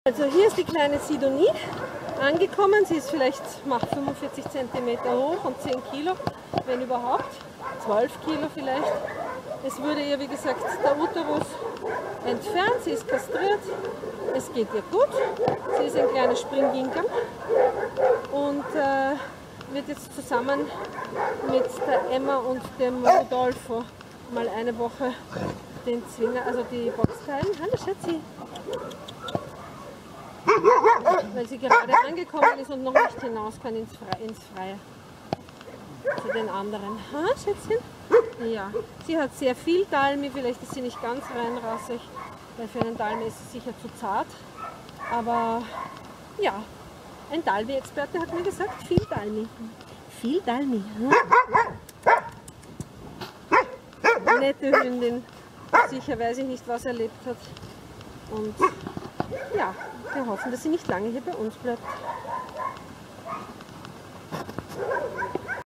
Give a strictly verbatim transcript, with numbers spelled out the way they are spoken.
Also hier ist die kleine Sidonie angekommen. Sie ist vielleicht macht fünfundvierzig Zentimeter hoch und zehn Kilo, wenn überhaupt, zwölf Kilo vielleicht. Es wurde ihr, wie gesagt, der Uterus entfernt, sie ist kastriert, es geht ihr gut. Sie ist ein kleines Springginkel und äh, wird jetzt zusammen mit der Emma und dem Rodolfo mal eine Woche den Zwinger, also die Box teilen. Hallo Schatzi! Weil sie gerade angekommen ist und noch nicht hinaus kann ins, Fre ins Freie. Zu den anderen. Ha, Schätzchen? Ja, sie hat sehr viel Dalmi, vielleicht ist sie nicht ganz reinrassig, weil für einen Dalmi ist sie sicher zu zart. Aber ja, ein Dalmi-Experte hat mir gesagt, viel Dalmi. Viel Dalmi. Hm? Nette Hündin, sicher weiß ich nicht, was erlebt hat. Und ja, wir hoffen, dass sie nicht lange hier bei uns bleibt.